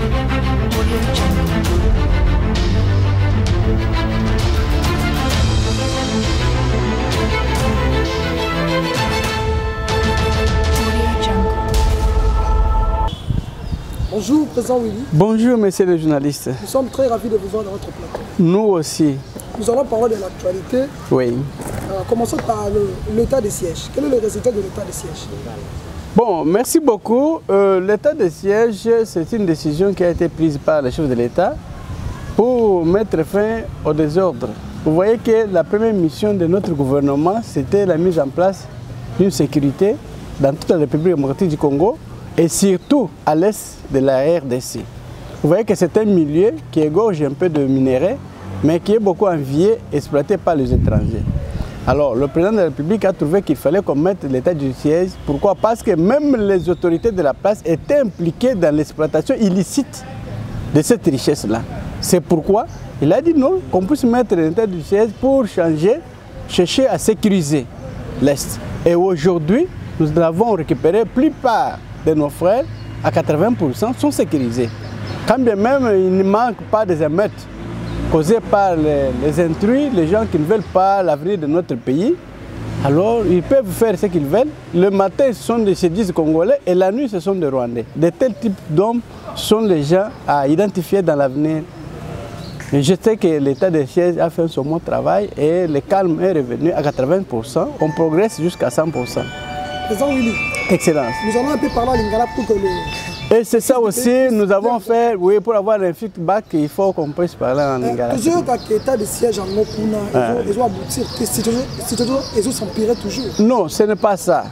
Bonjour, Président Willy. Bonjour, monsieur le journaliste. Nous sommes très ravis de vous voir dans notre plateau. Nous aussi. Nous allons parler de l'actualité. Oui. Commençons par l'état des sièges. Quel est le résultat de l'état des sièges? Bon, merci beaucoup. L'état des sièges, c'est une décision qui a été prise par le chef de l'État pour mettre fin au désordre. Vous voyez que la première mission de notre gouvernement, c'était la mise en place d'une sécurité dans toute la République démocratique du Congo et surtout à l'est de la RDC. Vous voyez que c'est un milieu qui égorge un peu de minerais, mais qui est beaucoup envié, exploité par les étrangers. Alors, le président de la République a trouvé qu'il fallait qu'on mette l'état du siège. Pourquoi? Parce que même les autorités de la place étaient impliquées dans l'exploitation illicite de cette richesse-là. C'est pourquoi il a dit non, qu'on puisse mettre l'état du siège pour chercher à sécuriser l'Est. Et aujourd'hui, nous avons récupéré la plupart de nos frères, à 80%, sont sécurisés. Quand bien même il ne manque pas des émeutes causées par les intrus, les gens qui ne veulent pas l'avenir de notre pays, alors ils peuvent faire ce qu'ils veulent. Le matin, ce sont des Chédis congolais et la nuit, ce sont des Rwandais. De tels types d'hommes sont les gens à identifier dans l'avenir. Et je sais que l'état des sièges a fait son bon travail et le calme est revenu à 80%. On progresse jusqu'à 100%. Président Willy. Excellence. Nous allons un peu parler en lingala pour que le... Et c'est ça aussi, nous avons fait, oui, pour avoir un feedback, il faut qu'on puisse parler en lingala. Toujours quand l'état des sièges en Opuna, ils ont abouti, ils ont s'empirer toujours. Non, ce n'est pas ça.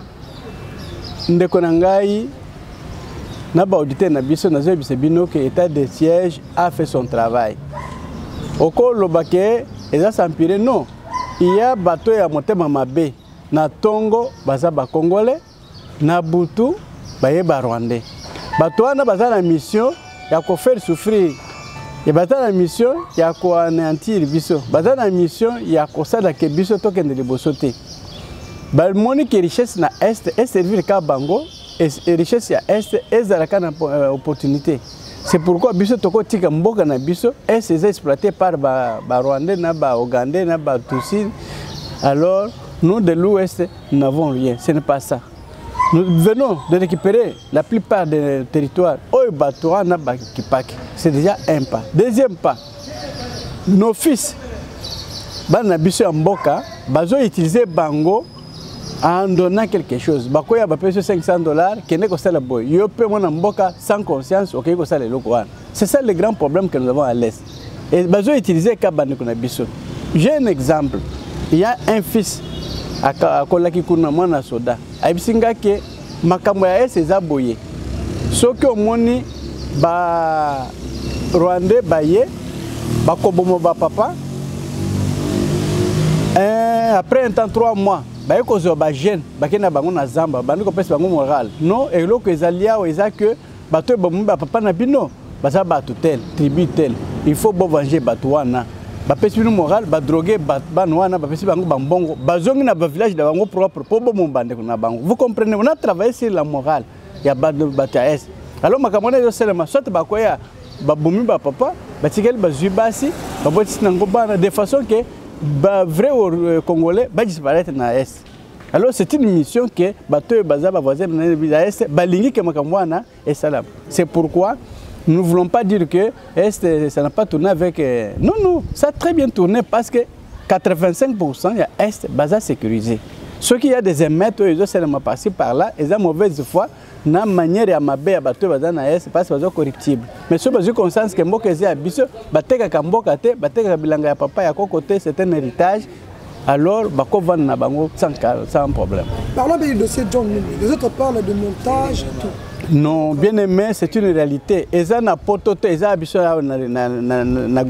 Ndekonangai, n'a pas audité Nabiso, n'a pas dit que l'état des sièges a fait son travail. Au cours de l'Obake, ils ont s'empirer, non. Il y a bateau à Motema Mabé, na Tongo, Bazaba Congolais, na Butu, Bayeba Rwandais. Bateau a la mission, il y a faire souffrir. Il y a la mission, il y a anéantir biso. Baza la mission, il y a ça da ke biso token de bosoté. Ba moni que richesse na est est servir ka bango et richesse ya est ezalaka na opportunité. C'est pourquoi biso toko tika mboka na biso est exploité par ba Rwandais na ba Ougandais na ba Tutsi. Alors nous de l'Ouest n'avons rien, ce n'est pas ça. Nous venons de récupérer la plupart des territoires. C'est déjà un pas. Deuxième pas, nos fils, Banabiso Mboka, ils ont utilisé Bango en donnant quelque chose. Bakoya va payer $500, qui n'est que ça la boy. Ils ont payé Mboka sans conscience, ok, que ça les locaux. C'est ça le grand problème que nous avons à l'Est. Et ils ont utilisé Kabanabiso. J'ai un exemple. Il y a un fils à Kolaki Kunamana Soda. Abisinga ke makambo ya eza boye. Soki omoni ba Rwandais baye ba kobomo ba papa. Après un temps 3 mois, baye kozo ba jeune, bakena bango na zamba, bandiko pesa bango moral. Non, et loko ezalia o eza que bato bomo ba papa na bino, baza bato tel, tribu tel. Il faut bo venger bato wana. Bapesi bino moral, ba droguer banwana, bapesi bango bambongo, bazongi na ba village da bango propre pour bo mombande na bango. Vous comprenez, on a travaillé sur la morale. Il y a ba bataes. Alors makamona yo selema soit bakoya ba bomi ba papa, ba tikeli ba zubasi, ba boti nango bana de façon que ba vrai congolais ba disparaître na est. Alors c'est une mission que bato baza ba voisin na est, ba lingi ke makamwana et salam. C'est pourquoi nous ne voulons pas dire que ça n'a pas tourné avec... Non, non, ça a très bien tourné parce que 85% il y a Est basé sécurisé. Ceux qui ont des émettes, ils ont seulement passé par là, ils ont mauvaise foi, na manière à mabé à bateau basé na Est parce que c'est corruptible. Mais ceux qui ont conscience que mboka ezi abiso, bateka kamboka te, bateka bilanga ya papa ya côté, c'est un héritage. Alors, bako vendre na bango sans problème. Parlons du dossier John Numbi. Les autres parlent de montage et tout. Non, bien aimé, c'est une réalité. Et ça n'a pas tout, et ça a besoin na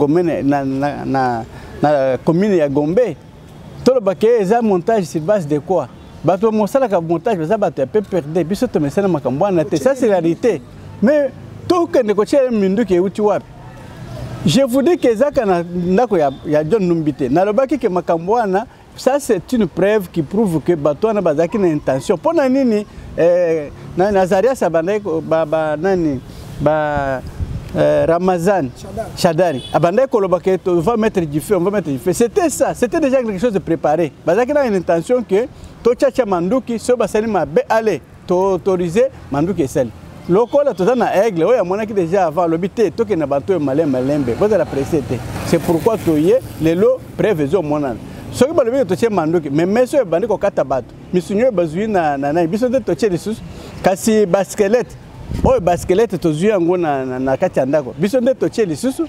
commune ya Gombe. Tout le baquet, ça montage sur base de quoi? Bateau monsala ka montage, ça bateau peut perdre. Biso to mesana makambwana. Ça c'est la réalité. Mais tout que ne coche mindu ke uti wapi. Je vous dis que ça kana ndako ya John Numbite. Na lobaki ke makambwana. Ça, c'est une preuve qui prouve que bateau n'a pas une intention. Pour nani Nazaria Sabane, nani Ramazan Chadari. On va mettre du feu, on va mettre du feu. C'était ça, c'était déjà quelque chose de préparé. Parce qu'il y a une intention que Tochacha Mandouki, Sobasani Mabe, allez, t'autoriser Mandouki et celle. Lokola tozana aigle, oya monaki déjà avant l'obité, toke na bato malembe, vous allez apprécier. C'est pourquoi toye lelo prévision monana. Soki balobi toche Mandouki, mais meso bandi ko kata bato. Misunyo bazui na biso de toche lisusu kasi baskelete. Oh, baskelete tozui yango na kati andako. Biso de toche lisusu.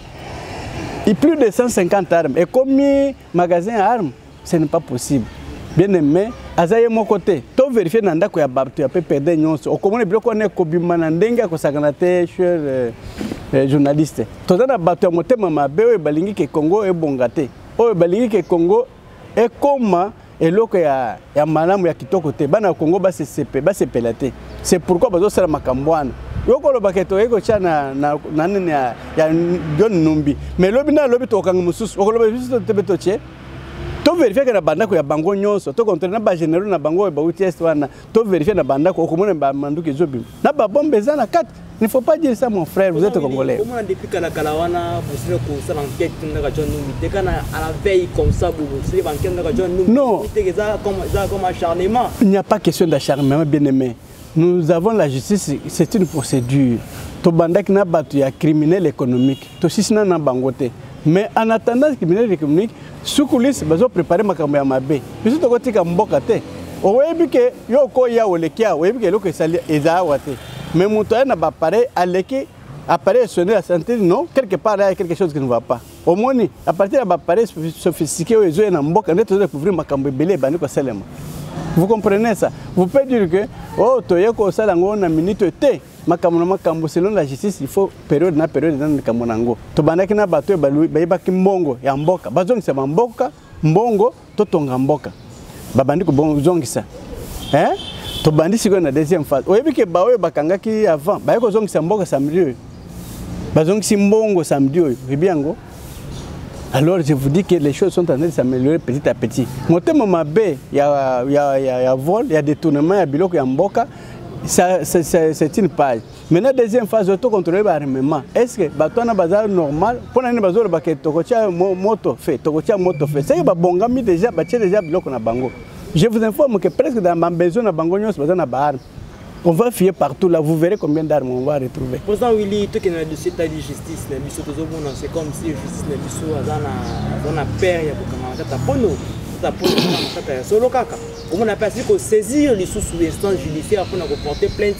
Et plus de 150 armes et comme magasin à armes, ce n'est pas possible. Bien aimé, azaye mon côté. To vérifier nanda ko ya babtu ya PPD nyonso. Okomone biloko ne ko bimana ndenga ko sakana te cher journaliste. To zana batu ya motema mabe o balingi ke Congo e bongate. O balingi ke Congo e koma eloko ya malamu ya kitoko te. Bana Congo ba se sepelate. C'est pourquoi bazo sala makambwana. Yoko lo baketo eko cha na nani ya John Numbi. Mais lobi na lobi to kanga mususu. Okolo ba biso te betoche. To vérifier que na bandako ya bango nyonso to contrôler na ba généraux na bango ba UTS wana to vérifier na bandako okomona ba manduki zobi na ba bombe za na 4. Il ne faut pas dire ça mon frère, vous êtes congolais. Comment depuis Kalawana vous savez que ça enquête na John Numbi dès qu'on a à la veille comme ça vous savez enquête na John Numbi. Non, comme acharnement. Il n'y a pas question d'acharnement bien aimé. Nous avons la justice, c'est une procédure. To bandak na batu ya criminel économique, to sisina na bangote. Mais en attendant criminel économique, sous coulisses, ils ont préparé ma caméra mabe. Puis tout côté comme bokaté. Au que yo ko ya olekia, au que lo que ça ezawate. Mais mon toit n'a pas pareil à l'équipe. Appareil sonner la santé, non, quelque part il y a quelque chose qui ne va pas. Au moins, à partir de l'appareil sophistiqué, ils ont un boc, on est tous découvrir ma caméra belé, baniko selema. Vous comprenez ça? Vous pouvez dire que, oh, toyeko salango na minute te. Makambo selon la justice il faut période na kamonango to bandaki na bato bayibaki mbongo ya mboka bazongisa mboka mbongo to tonga mboka babandi ko bonzongisa to bandi siko na deuxième phase oyebi ke bawe bakangaki avant bayiko zongisa mboka samedi bazongisi mbongo samedi biango. Alors je vous dis que les choses sont en train de s'améliorer petit à petit. Motema mabe ya vol, il y a détournement ya biloko ya mboka. C'est une page. Maintenant, deuxième phase, auto-contrôler l'armement. Est-ce que le bazar normal pour un bazar moto fait, c'est que bongami déjà biloko na bango. Je vous informe que presque dans ma maison na bango nyos bazar na bar. On va fier partout là, vous verrez combien d'armes on va retrouver. Président Willy, tout qui est dossier de justice, c'est comme si justice na père ya ko pono. On a passé que saisir les sous-instances judiciaires pour porter plainte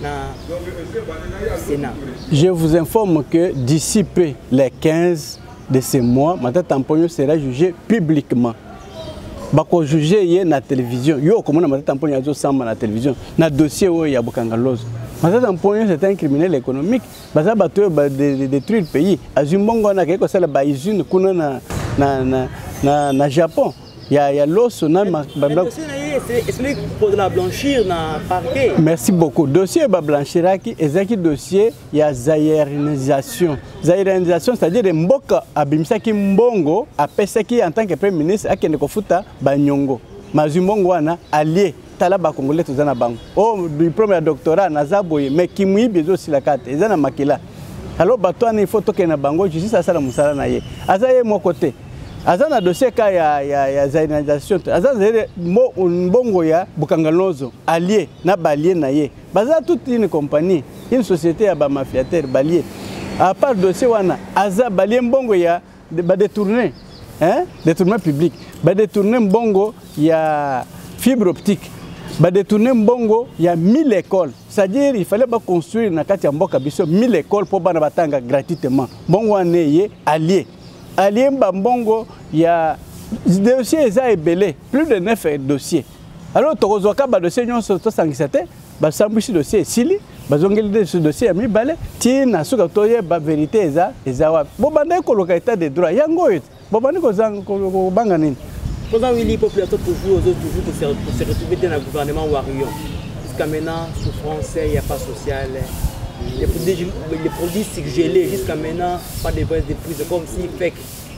au Sénat. Je vous informe que d'ici peu, les 15 de ce mois, Mata Tamponyo sera jugé publiquement. Bako jugé hier na télévision. Yo comment Mata Tamponyo a samba na télévision. Na dossier où il y a Bokangalozo. Mata Tamponyo c'est un criminel économique. Baza bato de détruire le pays. Azumbongo na keko sala ba usine kuna na Japon. Il y a l'os na explique pour la blanchir na parquet. Merci beaucoup. Dossier ba blanchiraki ezaki dossier ya zaïrinisation. Zaïrinisation c'est-à-dire mboka abimisaki mbongo apesaki en tant que premier ministre akende kofuta banyongo. Mazumbongo wana allié tala ba congolais tozana bango. Oh diplôme ya doctorat na zaboye mais kimui bezo silakate ezana makila. Alors batwana il faut toke na bango justice asala musala na ye. Azaye mo côté. Azana dossier ka ya zaïrisation. Azana mbongo ya Bukangalozo allié na balié na ye. Baza toute une compagnie, une société ya ba mafiateur balié. À part dossier wana aza balié mbongo ya ba détourner détournement public. Ba détourner mbongo ya fibre optique. Ba détourner mbongo ya 1000 écoles. C'est-à-dire il fallait pas construire na kati ya mboka biso 1000 écoles pour bana batanga gratuitement. Mbongo wana ye allié. Allié Mbongo, il y a des dossiers belé, plus de 9 dossiers. Alors, tu as dossier nous sommes 157, sambushi dossier sili, bazongeli ce dossier ami balé, tina suka toye ba vérité eza wa. Bobanda ko lokata de droit yango yet. Bobanda ko banga nini. Président Willy population toujours pour se retrouver dans le gouvernement Warrior. Jusqu'à maintenant souffrance, il n'y a pas social. Les produits surgelés jusqu'à maintenant, pas de baisse de prix, comme si fait.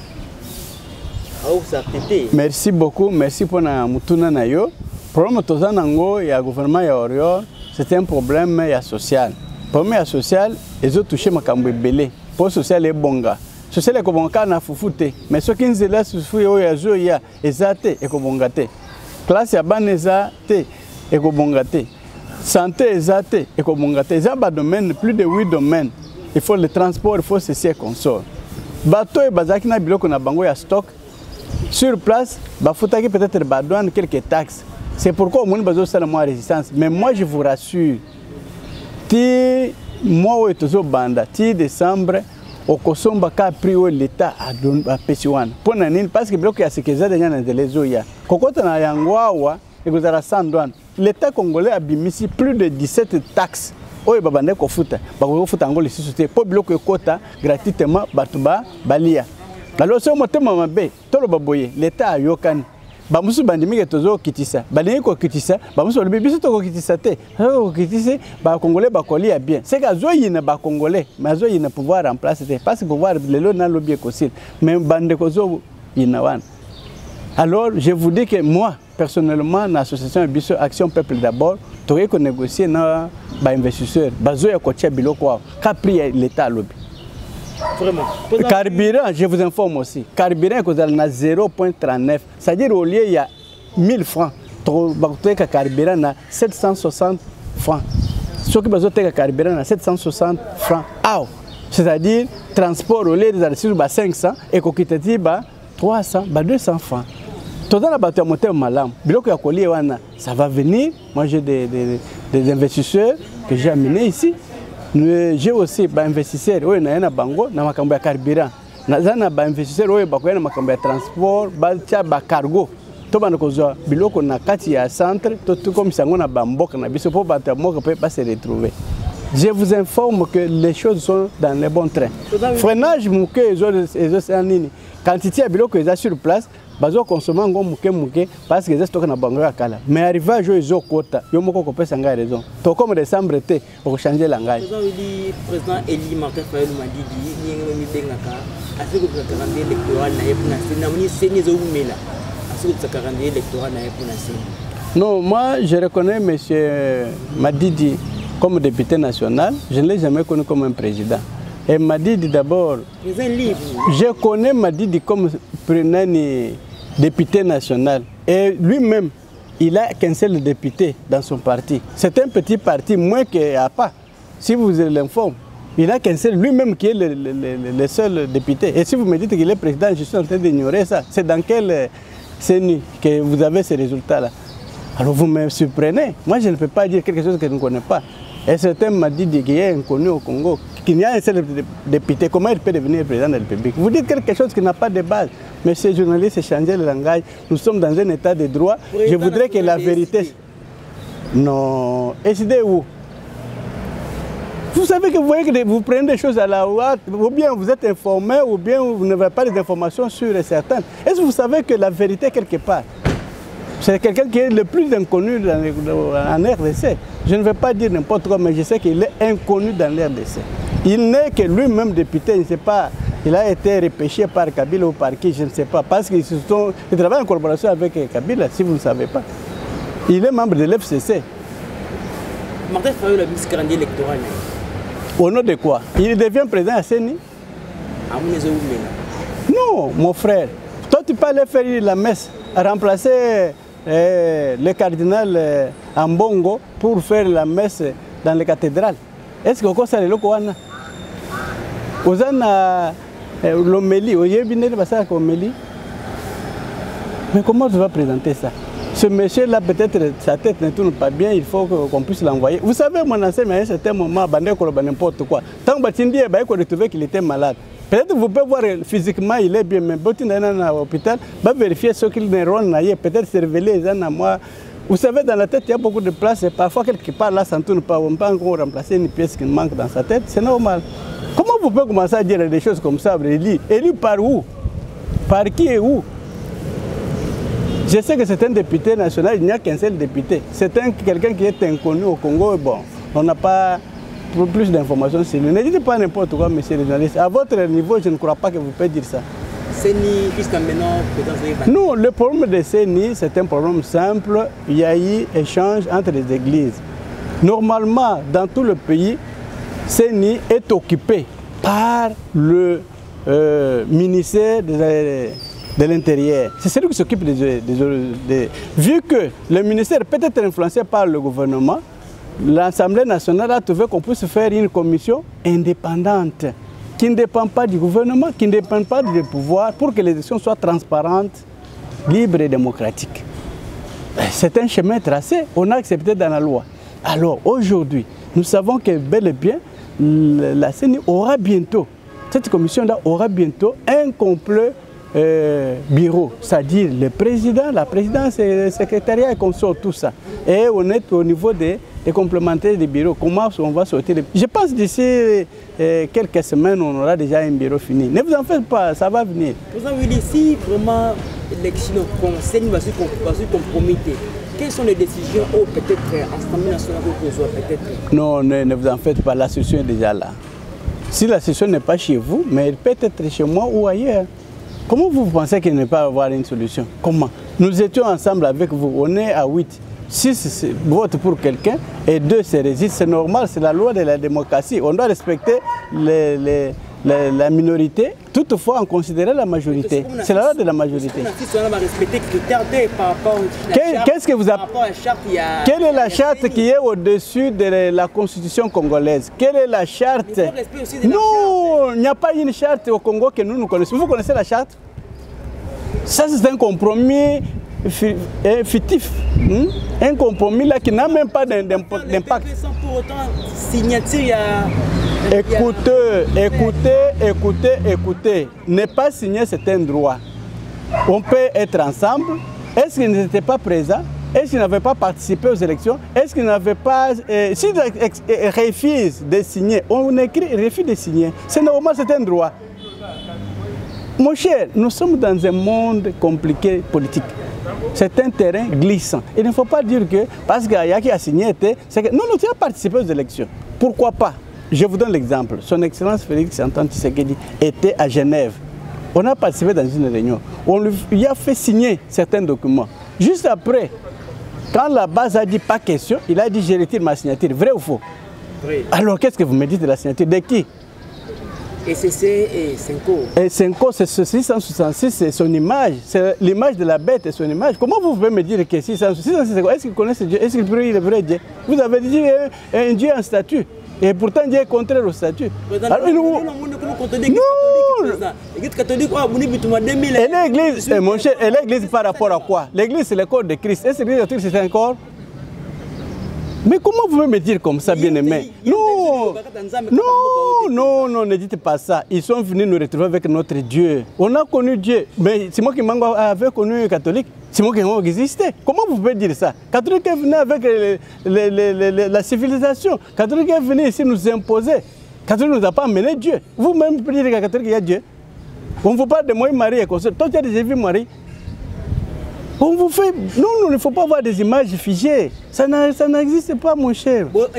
Merci beaucoup, merci pour la mutuna nayo. Le problème de le gouvernement Warrior, c'est un problème social. Premier social, ils ont touché ma cambo belé. Pour social est bonga. Social est comme un na fufute. Mais ce qui nous est là, c'est que ya ezate et kobongate. Classe ya baneza te et kobongate. Santé ezate et kobongate. Il y a des domaines, plus de 8 domaines. Il faut le transport, il faut ceci et consort. Bateau et bazaki na biloko na bango ya stock. Sur place, bafutaki peut-être badouane quelques taxes. C'est pourquoi on a besoin de la résistance. Mais moi je vous rassure, ti moi et banda, ti décembre, au Kosomba ka pris l'État à Pesiwan. Pour nanine parce que bloc ya sekeza de nyana de lezoya. Kokota na yangwawa et vous avez 100 douanes. L'État congolais a bimisi plus de 17 taxes. Oye babande ko futa, ba ko futa ngoli société pour bloc quota gratuitement batuba balia. Alors ce motema mabe, tolo baboye, l'État a yokani. Bamusu bandimi tozo kitisa balingi ko kitisa bamusu le bibiso to ko kitisa te ko kitise ba congolais ba kolia bien c'est que zoyi na ba congolais mais zoyi na pouvoir remplacer parce que pouvoir lelo na lobby ko mais bande ko zo inawan. Alors je vous dis que moi personnellement l'association Biso Action Peuple d'abord t'aurais que négocier na ba investisseur bazoya ko tia biloko ka prix l'état lobby. Vraiment. Carburant, je vous informe aussi. Carburant, vous avez 0,39. C'est-à-dire au lieu il y a 1000 francs. Carburant à 760 francs. Ce qui besoin de carburant à 760 francs. C'est-à-dire transport au lieu de 500 et coquitati 300, 200 francs. Tout dans la bataille moteur malam. Ça va venir. Moi j'ai des investisseurs que j'ai amenés ici. J'ai aussi des investisseurs qui sont bango na makambo ya carburant. Nazana ba investisseurs oyo bakoya na makambo ya transport, ba cargo. To bana kozwa biloko na kati ya centre, to comme sango na bamboka na biso po bata moka peut pas se retrouver. Je vous informe que les choses sont dans le bon train. Freinage muke ezo nini. Quantité ya biloko eza sur place. Bazo consommer ngo muke parce que les stocks na bango ya kala mais arrivage ezo kota yo moko ko pesa nga raison to comme décembre te pour changer la ngai président Eli Martin Fayulu Madidi ni bengaka asiko ka calendrier électoral na yepuna sina muni seni zo umela asiko ka calendrier électoral na yepuna seni. Non, moi je reconnais monsieur Madidi comme député national, je ne l'ai jamais connu comme un président. Et Madidi d'abord, je connais Madidi comme député national. Et lui-même, il a qu'un seul député dans son parti. C'est un petit parti, moins qu'il n'y a pas. Si vous l'informez, il n'a qu'un seul, lui-même qui est le seul député. Et si vous me dites qu'il est président, je suis en train d'ignorer ça. C'est dans quel CENI que vous avez ces résultats-là? Alors vous me surprenez. Moi, je ne peux pas dire quelque chose que je ne connais pas. Et certains m'ont dit qu'il est inconnu au Congo, qu'il y a un seul député. Comment il peut devenir président de la République? Vous dites quelque chose qui n'a pas de base. Mais ces journalistes changent le langage. Nous sommes dans un état de droit. Je voudrais que la vérité... Non. SD où? Vous savez que vous voyez que vous prenez des choses à la ouate, ou bien vous êtes informé, ou bien vous n'avez pas des informations sûres et certaines. Est-ce que vous savez que la vérité quelque part? C'est quelqu'un qui est le plus inconnu en RDC. Je ne vais pas dire n'importe quoi, mais je sais qu'il est inconnu dans l'RDC. Il n'est que lui-même député, je ne sais pas, il a été repêché par Kabila ou par qui, je ne sais pas, parce qu'il travaille en collaboration avec Kabila, si vous ne savez pas. Il est membre de l'FCC. Martin Fayulu a mis ce calendrier électoral. Au nom de quoi? Il devient président à CENI? Non, mon frère. Toi, tu peux aller faire la messe, remplacer le cardinal Ambongo pour faire la messe dans les cathédrales. Est-ce que ça est le cas? Vous avez l'homélie, vous avez vu l'homélie? Mais comment tu vas présenter ça? Ce monsieur-là, peut-être sa tête ne tourne pas bien, il faut qu'on puisse l'envoyer. Vous savez, mon enseigne, à un certain moment, n'importe quoi. Tant que tu as retrouvé qu'il était malade. Peut-être vous pouvez voir physiquement, il est bien, mais quand il est à l'hôpital, va vérifier ce qu'il est, peut-être se révéler. Vous savez, dans la tête, il y a beaucoup de place. Et parfois, quelque part, là, ça ne tourne pas. On peut encore remplacer une pièce qui manque dans sa tête. C'est normal. Comment vous pouvez commencer à dire des choses comme ça, Élie? Élu par où? Par qui et où? Je sais que c'est un député national, il n'y a qu'un seul député. C'est quelqu'un qui est inconnu au Congo. Et bon, on n'a pas plus d'informations sur lui. Ne dites pas n'importe quoi, monsieur le journaliste. À votre niveau, je ne crois pas que vous pouvez dire ça. CENI, jusqu'à maintenant, peut-être... Non, le problème de CENI, c'est un problème simple. Il y a eu échange entre les églises. Normalement, dans tout le pays, CENI est occupé par le ministère de l'Intérieur. C'est celui qui s'occupe Vu que le ministère peut être influencé par le gouvernement, l'Assemblée nationale a trouvé qu'on puisse faire une commission indépendante qui ne dépend pas du gouvernement, qui ne dépend pas du pouvoir, pour que les élections soient transparentes, libres et démocratiques. C'est un chemin tracé, on a accepté dans la loi. Alors aujourd'hui, nous savons que bel et bien, la CENI aura bientôt, cette commission-là aura bientôt un complet bureau, c'est-à-dire le président, la présidence, le secrétariat et consort, tout ça. Et on est au niveau des complémentaires des bureaux. Comment on va sortir? Je pense d'ici quelques semaines, on aura déjà un bureau fini. Ne vous en faites pas, ça va venir. Président Willy, si vraiment l'élection conseil va se compromettre, quelles sont les décisions ou peut-être l'Assemblée nationale que vous peut-être? Non, ne vous en faites pas, la session est déjà là. Si la session n'est pas chez vous, mais elle peut être chez moi ou ailleurs. Comment vous pensez qu'il ne peut pas avoir une solution? Comment? Nous étions ensemble avec vous, on est à 8. 6 votent pour quelqu'un et 2 se résistent. C'est normal, c'est la loi de la démocratie. On doit respecter la minorité, toutefois en considérant la majorité. C'est la loi de la majorité. Qu'est-ce que vous appelez? Quelle est la charte qui est au-dessus de la constitution congolaise? Quelle est la charte? Non, il n'y a pas une charte au Congo que nous connaissons. Vous connaissez la charte? Ça, c'est un compromis fictif. Un compromis là qui n'a même pas d'impact. Écoutez. Ne pas signer, c'est un droit. On peut être ensemble. Est-ce qu'ils n'étaient pas présents? Est-ce qu'ils n'avaient pas participé aux élections? Est-ce qu'ils n'avaient pas... S'ils refusent de signer, on écrit refus de signer. C'est normal, c'est un droit. Mon cher, nous sommes dans un monde compliqué politique. C'est un terrain glissant. Il ne faut pas dire que parce qu'il y a qui a signé, c'est que non, tu as participé aux élections. Pourquoi pas? Je vous donne l'exemple. Son Excellence Félix Antoine Tshisekedi était à Genève. On a participé dans une réunion. On lui a fait signer certains documents. Juste après, quand la base a dit pas question, il a dit je retire ma signature. Vrai ou faux? Oui. Alors qu'est-ce que vous me dites de la signature? De qui? ECC et Senko. Et Senko, c'est 666, c'est son image. C'est l'image de la bête et son image. Comment vous pouvez me dire que 666, est-ce qu'il connaît Dieu? Est-ce qu'il prie le vrai Dieu? Vous avez dit un Dieu en statut. Et pourtant, Dieu est contraire au statut. Alors, et l'église, mon cher, et l'église par rapport à quoi? L'église, c'est le corps de Christ. Est-ce que l'église, c'est un corps? Mais comment vous pouvez me dire comme ça, bien-aimé? Non, ne dites pas ça. Ils sont venus nous retrouver avec notre Dieu. On a connu Dieu. Mais Simon Kimbangu avait connu un catholique. Simon Kimbangu existait. Comment vous pouvez dire ça? Catholique est venu avec la civilisation. Catholique est venu ici nous imposer. Catholique ne nous a pas amené Dieu. Vous-même, vous pouvez dire qu'à catholique, il y a Dieu. On vous parle de moi, Marie et consort. Toi, tu as déjà vu Marie? On vous fait... Non, il ne faut pas avoir des images figées. Ça n'existe pas, mon cher. Bon,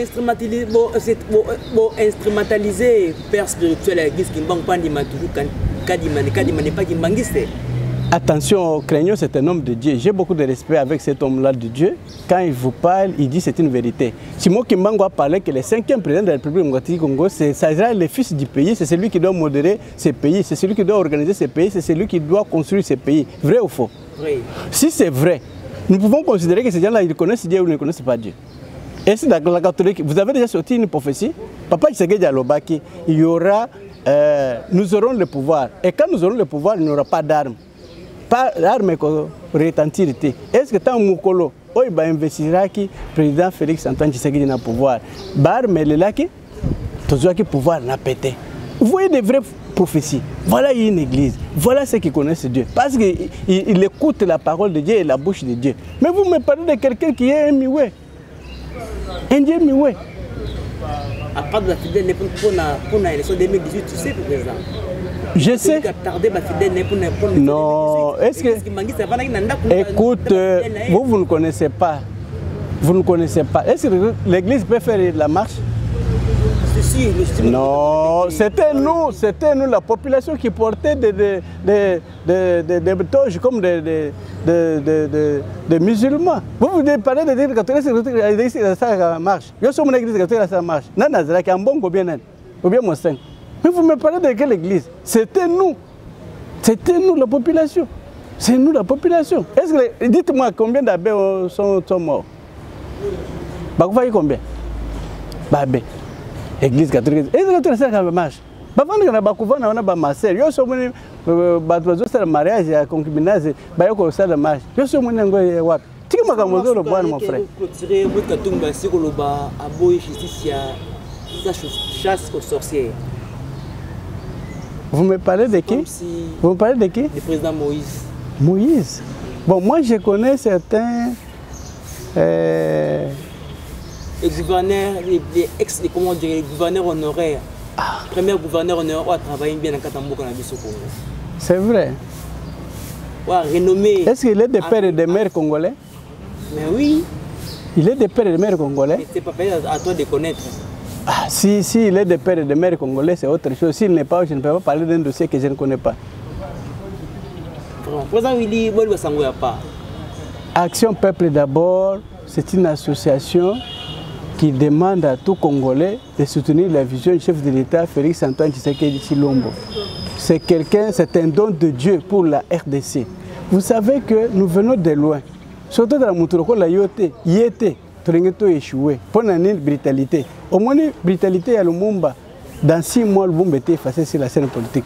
instrumentaliser père spirituel à l'église qui ne banque pas toujours Kadimane pas Kimbangiste. Attention, Craignot, c'est un homme de Dieu. J'ai beaucoup de respect avec cet homme-là de Dieu. Quand il vous parle, il dit c'est une vérité. Simon Kimbangu a parlé que le 5e président de la République démocratique du Congo, c'est le fils du pays, c'est celui qui doit modérer ces pays, c'est celui qui doit organiser ces pays, c'est celui qui doit construire ces pays. Vrai ou faux? Oui. Si c'est vrai, nous pouvons considérer que ces gens-là, ils connaissent Dieu ou ils ne connaissent pas Dieu. Et c'est dans la catholique, vous avez déjà sorti une prophétie. Papa Tshisekedi Alobaki, il y aura, nous aurons le pouvoir. Et quand nous aurons le pouvoir, il n'y aura pas d'armes. Pas d'armes retentir. Est-ce que tant Moukolo, il va investir qui président Félix Antoine Tshisekedi dans le pouvoir? Barme le laki, tout ce pouvoir n'a pété. Vous voyez des vraies prophéties. Voilà une église. Voilà ceux qui connaissent Dieu. Parce qu'ils écoutent la parole de Dieu et la bouche de Dieu. Mais vous me parlez de quelqu'un qui est un mioué. Un Dieu mioué. À part de la fidèle pour l'élection 2018, tu sais, président. Je sais. Non, est-ce que... Écoute, vous ne connaissez pas. Vous ne connaissez pas. Est-ce que l'église peut faire la marche? aussi le système. Non, c'était nous, la population qui portait des toges comme des musulmans. Vous parlez de l'église catholique, ça marche. Je suis une église catholique, ça marche. Non, c'est un bon ou bien Mousseng. Mais vous me parlez de quelle église? C'était nous, la population. C'est nous, la population. Dites-moi combien d'abbés sont morts? Vous voyez combien? Babé. Église catholique. Église catholique, ça marche. Bavanda na bakuvana wana ba maser. Yo so muni batwazo sala mariage ya concubinage, ba yoko sala mariage. Yo so muni ngo wapi? Tiki makambo zo lo bwana mon frère. Clôturer mo katumba sikolo ba aboyi justice ya sa chasse aux sorcières. Vous me parlez de qui? Vous me parlez de qui? Le président Moïse. Moïse. Bon, moi je connais certains les gouverneurs, les gouverneurs honoraires. Premier gouverneur honoraire qui a travaillé bien dans Katamboka na biso Congo. C'est vrai. Renommé. Est-ce qu'il est des pères et des mères congolais? Mais oui. Il est des pères et des mères congolais? C'est pas à toi de connaître. Ah, si il est des pères et des mères congolais, c'est autre chose. S'il n'est pas, je ne peux pas parler d'un dossier que je ne connais pas. Président Willy, moi, je ne pas. Action Peuple d'abord, c'est une association qui demande à tout Congolais de soutenir la vision du chef de l'État, Félix Antoine Tshisekedi Tshilombo. C'est quelqu'un, c'est un don de Dieu pour la RDC. Vous savez que nous venons de loin. Surtout dans la Moutouroko, la Yote, Yété, Torengeto échoué. Pour la brutalité. Au moins, la brutalité à Lumumba, dans 6 mois, le Lumumba était effacé sur la scène politique.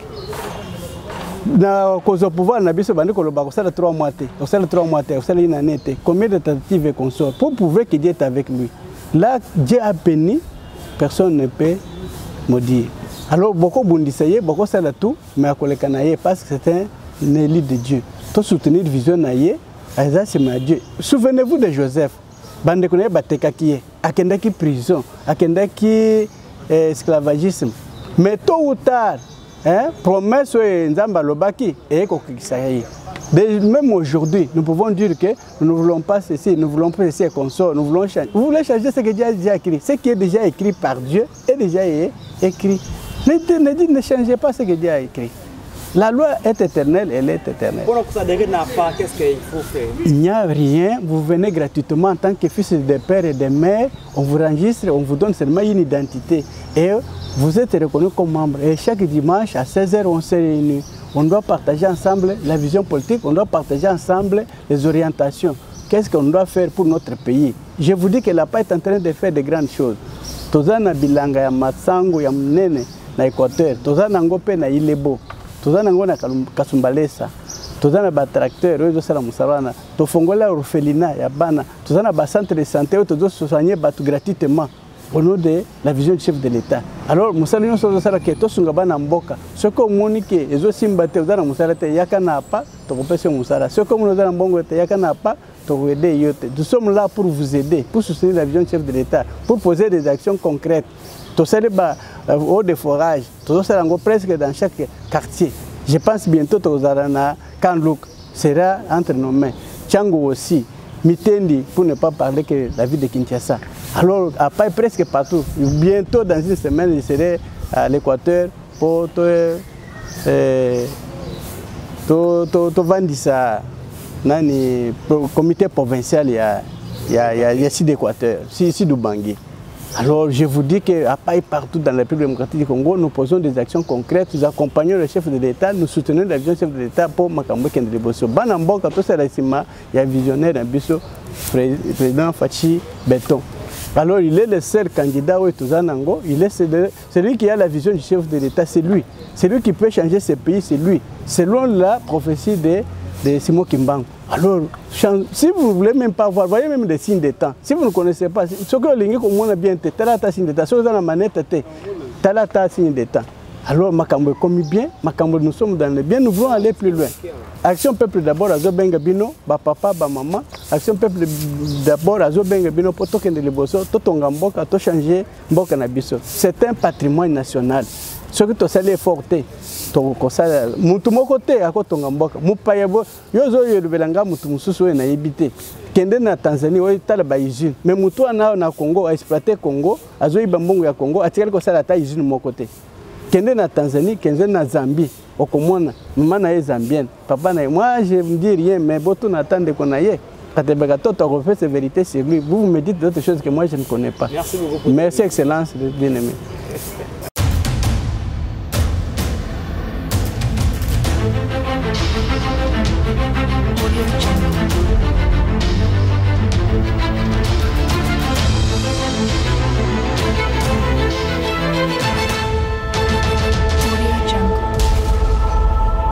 Dans le pouvoir, on a vu que ça 3 mois, ça 3 mois, ça une année. Combien de tentatives et consorts pour prouver que Dieu est avec lui. Là, Dieu a béni, personne ne peut maudire. Alors, beaucoup de beaucoup ça tout, mais à Kolekanaye, parce que c'est un élu de Dieu. Tout soutenir la vision naïe, c'est Dieu. Souvenez-vous de Joseph. Bande koné batekaki, akendaki prison, akendaki esclavagisme. Mais tôt ou tard, promesse Nzamba Lobaki et Kokisaye. Même aujourd'hui, nous pouvons dire que nous ne voulons pas ceci, nous ne voulons pas ceci et consort, nous voulons changer. Vous voulez changer ce que Dieu a déjà écrit. Ce qui est déjà écrit par Dieu est déjà écrit. Ne changez pas ce que Dieu a écrit. La loi est éternelle, elle est éternelle. Pour que ça n'a pas, qu'est-ce qu'il faut faire? Il n'y a rien, vous venez gratuitement en tant que fils de père et de mère, on vous enregistre, on vous donne seulement une identité. Et vous êtes reconnu comme membre. Et chaque dimanche à 16h, on se réunit. On doit partager ensemble la vision politique, on doit partager ensemble les orientations. Qu'est-ce qu'on doit faire pour notre pays? Je vous dis que la PA est en train de faire de grandes choses. Tozana bilanga ya matsango ya mnene na Équateur, tozana ngope na Ilebo, tozana ngo na Kasumbalesa, tozana ba tracteur oyo sala musarana, tofongola orphelinat ya bana, tozana ba centre de santé oyo tozo soigner batu gratuitement. Au nom de la vision du chef de l'État. Alors, nous allons nous faire que tout ce qu'on a mboka. Ce que Monique et les Simbate, vous allez nous faire que Yakana pas, tu peux passer Moussara. Ce que nous allons bongo Yakana pas, tu peux aider Yote. Nous sommes là pour vous aider, pour soutenir la vision du chef de l'État, pour poser des actions concrètes. Tout ça, eau de forage, tout ça, presque dans chaque quartier. Je pense bientôt que vous allez Kanlouk sera entre nos mains. Tchango aussi. Mitendi, pour ne pas parler que la ville de Kinshasa. Alors, après presque partout, bientôt dans une semaine, je serai à l'Équateur pour vendre ça dans le comité provincial, il y a ici d'Équateur, ici du Bangui. Alors, je vous dis qu'à partout dans la République démocratique du Congo, nous posons des actions concrètes, nous accompagnons le chef de l'État, nous soutenons la vision du chef de l'État pour Makambo Kendriboso. Banamboka, tout ça, il y a un visionnaire d'un biso, président Fachi Béton. Alors, il est le seul candidat où il est celui qui a la vision du chef de l'État, c'est lui. C'est lui qui peut changer ce pays, c'est lui. Selon la prophétie de Simon Kimbangu. Alors, si vous ne voulez même pas voir, voyez même des signes de temps. Si vous ne connaissez pas, ce que l'ingé comme on a bien été, tel a signe de temps. Si vous avez la manette, tel a signe de temps. Alors, Makambo comme bien, Makambo nous sommes dans le bien, nous voulons aller plus loin. Action Peuple d'abord, Azo Benga Bino, papa, maman. Action Peuple d'abord, Azo Benga Bino, pour token de l'Ebosso, Totonga Mboka, to changer Mboka Nabiso. C'est un patrimoine national. Ce que tu as les fortés, côté à côté mboka mupayabo yozo yelubelanga mutu mususu na yebite kende na Tanzanie oyo tala ba usine mais mutu na Congo a exploiter Congo azoyi bambongo ya Congo atikali ko sala ta usine mo côté kende na Tanzanie kende na Zambie okomona mama na zambienne papa na moi je me dis rien mais boto na tande ko na ye katebeka toto refait ces vérités sur lui vous me dites d'autres choses que moi je ne connais pas. Merci beaucoup. Merci excellence de bien aimé. Audio